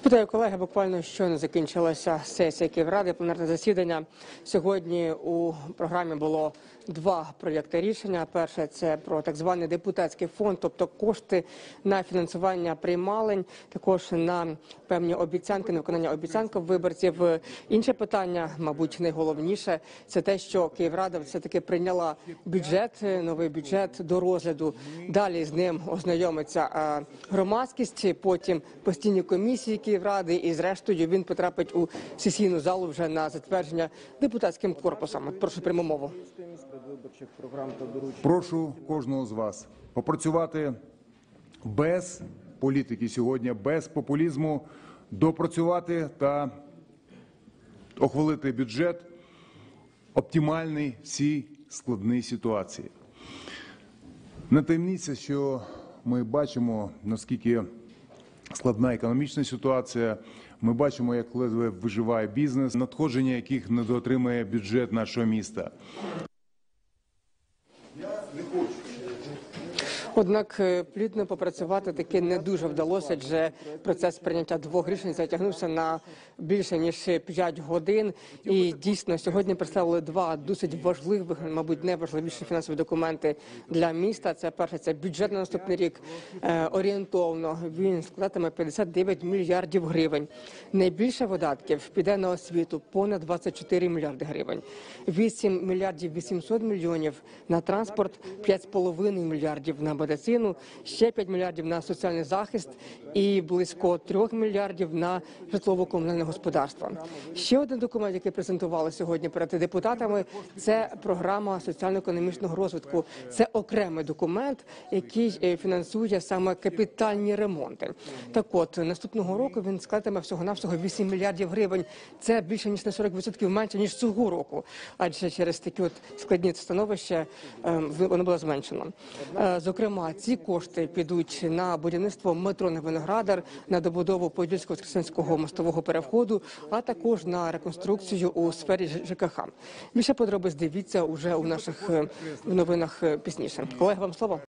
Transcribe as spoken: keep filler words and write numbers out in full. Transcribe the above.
Вітаю, колеги. Буквально щойно закінчилася сесія Київради, пленарне засідання. Сьогодні у програмі було два проєкти рішення. Перше – це про так званий депутатський фонд, тобто кошти на фінансування приймалень, також на певні обіцянки, на виконання обіцянок виборців. Інше питання, мабуть, найголовніше, це те, що Київрада все-таки прийняла бюджет, новий бюджет до розгляду. Далі з ним ознайомиться громадськість, потім постійні комісії Київради, і зрештою він потрапить у сесійну залу вже на затвердження депутатським корпусом. Прошу пряму мову. Прошу кожного з вас попрацювати без політики сьогодні, без популізму, допрацювати та ухвалити бюджет оптимальний в цій складній ситуації. Не таємниця, що ми бачимо, наскільки складна економічна ситуація. Ми бачимо, як ледве виживає бізнес, надходження яких недоотримує бюджет нашого міста. Однак плідно попрацювати таки не дуже вдалося, адже процес прийняття двох рішень затягнувся на більше ніж п'ять годин. І дійсно сьогодні представили два досить важливих, мабуть, найважливіші фінансові документи для міста. Це перше, це бюджет на наступний рік. Е, орієнтовно він складатиме п'ятдесят дев'ять мільярдів гривень. Найбільше видатків піде на освіту – понад двадцять чотири мільярди гривень. вісім мільярдів вісімсот мільйонів на транспорт, п'ять з половиною мільярдів на медицину, ще п'ять мільярдів на соціальний захист і близько трьох мільярдів на житлово-комунальне господарство. Ще один документ, який презентували сьогодні перед депутатами, це програма соціально-економічного розвитку. Це окремий документ, який фінансує саме капітальні ремонти. Так от, наступного року він складатиме всього-навсього вісім мільярдів гривень. Це більше ніж на сорок відсотків менше, ніж цього року. Адже через такі от складні становища воно було зменшено. Зокрема, ці кошти підуть на будівництво метро на Виноградар, на добудову Подільсько-Воскресенського мостового переходу, а також на реконструкцію у сфері ЖКХ. Більше подробиць дивіться уже у наших новинах пізніше. Колеги, вам слово.